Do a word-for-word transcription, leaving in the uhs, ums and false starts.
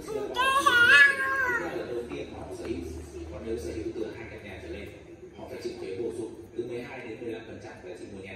chưa có là lần đầu tiên họ sở hữu, còn nếu sở hữu từ hai căn nhà trở lên họ phải chịu thuế bổ sung từ mười hai đến mười lăm phần trăm giá trị mua nhà.